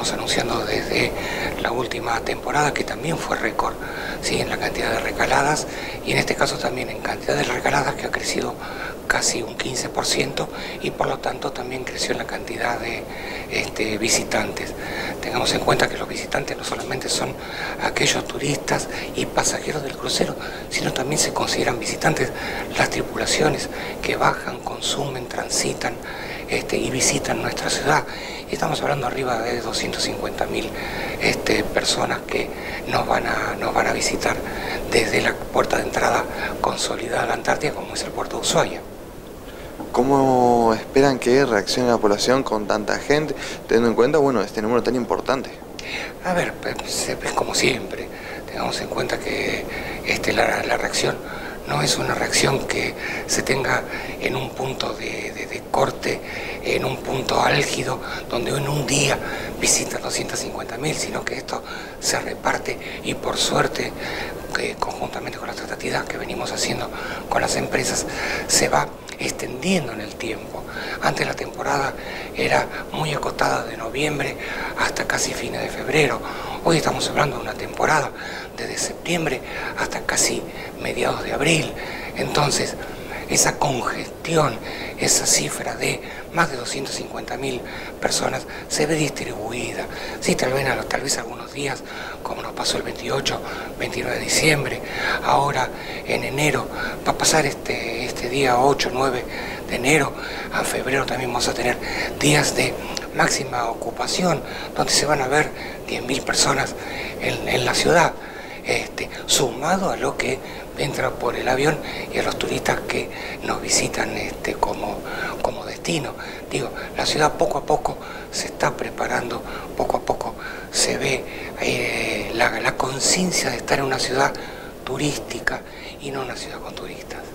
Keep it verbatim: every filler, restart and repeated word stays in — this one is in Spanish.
venimos anunciando desde la última temporada, que también fue récord, ¿sí?, en la cantidad de recaladas, y en este caso también en cantidad de recaladas, que ha crecido casi un quince por ciento, y por lo tanto también creció en la cantidad de este, visitantes. Tengamos en cuenta que los visitantes no solamente son aquellos turistas y pasajeros del crucero, sino también se consideran visitantes las tripulaciones que bajan, consumen, transitan este, y visitan nuestra ciudad. Y estamos hablando arriba de doscientas cincuenta mil este, personas que nos van, a, nos van a visitar desde la puerta de entrada consolidada a la Antártida, como es el puerto de Ushuaia. ¿Cómo esperan que reaccione la población con tanta gente, teniendo en cuenta, bueno, este número tan importante? A ver, es como siempre, tengamos en cuenta que este, la, la reacción no es una reacción que se tenga en un punto de, de, de corte, en un punto álgido, donde en un día visitan doscientas cincuenta mil, sino que esto se reparte, y por suerte, que conjuntamente con las tratativas que venimos haciendo con las empresas, se va extendiendo en el tiempo. Antes la temporada era muy acotada, de noviembre hasta casi fines de febrero. Hoy estamos hablando de una temporada desde septiembre hasta casi mediados de abril. Entonces, esa congestión, esa cifra de más de doscientas cincuenta mil personas se ve distribuida. Sí, tal vez, tal vez algunos días, como nos pasó el veintiocho, veintinueve de diciembre, ahora en enero, va a pasar este, este día ocho, nueve de enero, a febrero también vamos a tener días de máxima ocupación, donde se van a ver diez mil personas en, en la ciudad, este, sumado a lo que entra por el avión y a los turistas que nos visitan este, como, como destino. Digo, la ciudad poco a poco se está preparando, poco a poco se ve eh, la, la conciencia de estar en una ciudad turística y no una ciudad con turistas.